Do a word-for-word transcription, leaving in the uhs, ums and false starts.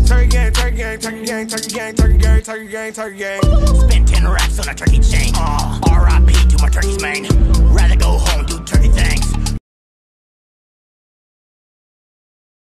Turkey gang, turkey gang, turkey gang, turkey gang, turkey gang, turkey gang, turkey gang. Spent ten racks on a turkey chain. Uh, R I P to my turkey's mane.